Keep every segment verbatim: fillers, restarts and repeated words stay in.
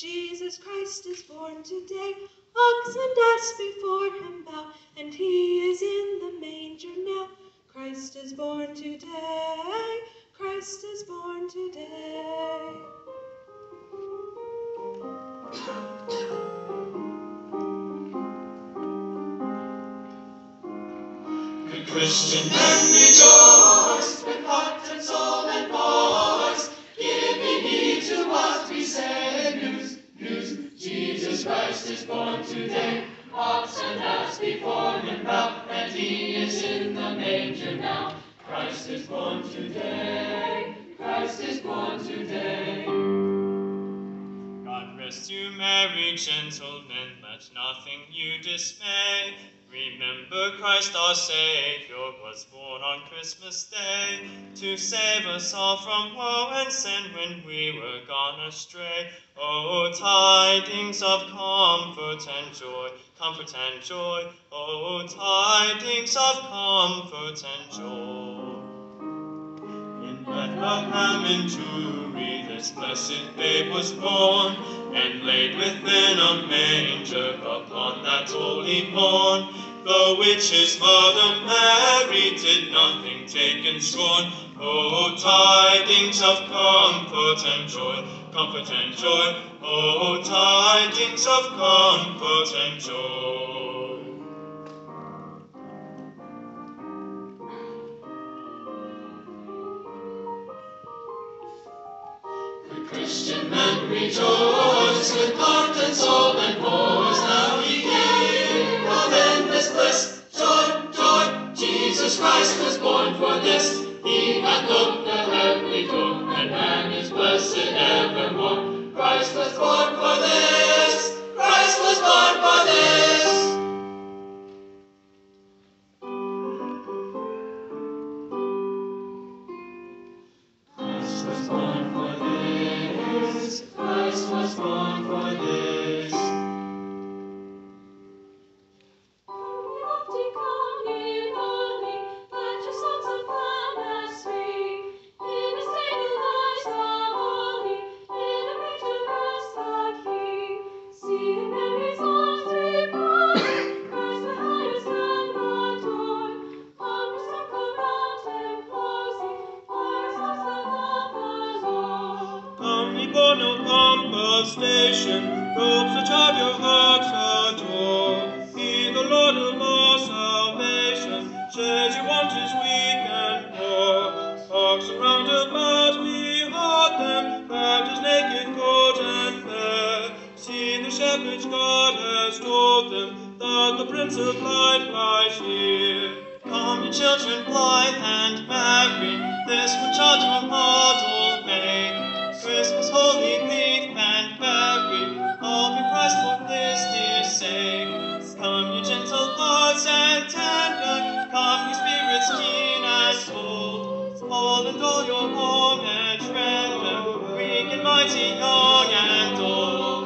Jesus Christ is born today. Ox and ass before him bow, and he is in the manger now. Christ is born today. Christ is born today. The Christian men rejoice with heart and soul and voice, giving heed to what we say. News, news, Jesus Christ is born today. Ox and ass before him bow, and he is in the manger now. Christ is born today. Christ is born today. God rest you, merry gentlemen, let nothing you dismay. Remember Christ our Savior was born on Christmas Day, to save us all from woe and sin when we were gone astray. Oh, tidings of comfort and joy, comfort and joy. Oh, tidings of comfort and joy. In Bethlehem in Jewry, this blessed babe was born, and laid within a manger upon that holy morn. The which his mother Mary did nothing take in scorn. Oh, tidings of comfort and joy, comfort and joy. Oh, tidings of comfort and joy. The Christian men rejoice with heart and soul and voice. Now we hear of endless bliss. Joy, joy, Jesus Christ was born for this. He hath opened the heavenly door, and man is blessed evermore. Christ was born for this. Christ was born for this. Christ was born for this. Christ was born for this. Station, robes which of your hearts adore. He, the Lord of all salvation, says you want his weak and poor. Flocks around about, behold them, wrapped his naked coat and fair. See the shepherds God has told them, that the Prince of Life lies here. Come, ye children blithe and merry, this for children model made. Christmas holy leaf and berry, all be Christ for this dear sake. Come, ye gentle hearts and tender, come, ye spirits keen and bold. All and all your home and treasure, weak and mighty, young and old.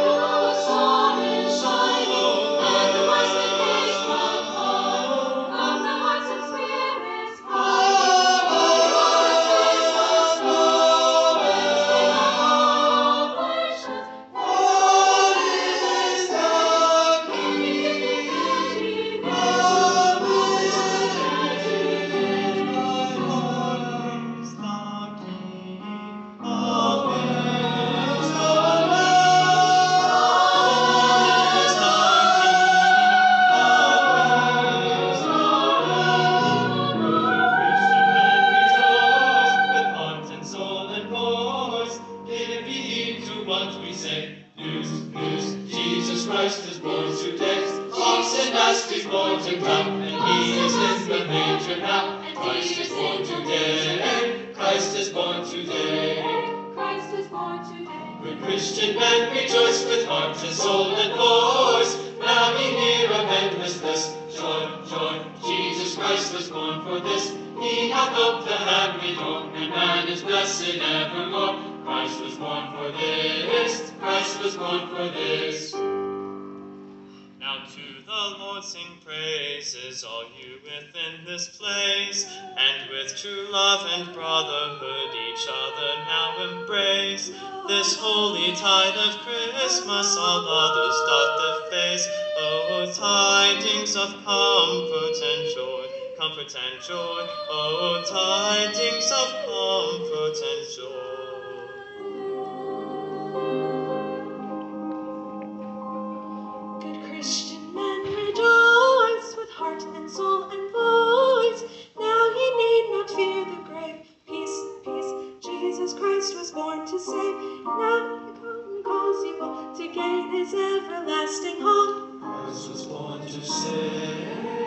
Christian men rejoice with heart and soul and voice. Now we hear of endless bliss. Joy, joy, Jesus Christ was born for this. He hath opened the heavenly door, and man is blessed evermore. Christ was born for this. Christ was born for this. Now to the Lord sing praises, all you within this place, and with true love and brotherhood each other now embrace. This holy tide of Christmas all others doth deface. O tidings of comfort and joy, comfort and joy, O tidings of comfort and joy. Good Christian men, rejoice with heart and soul and voice. Now ye need not fear the grave. Peace, peace, Jesus Christ was born to save. Now he comes, calls you all to gain his everlasting hope. Christ was born to save.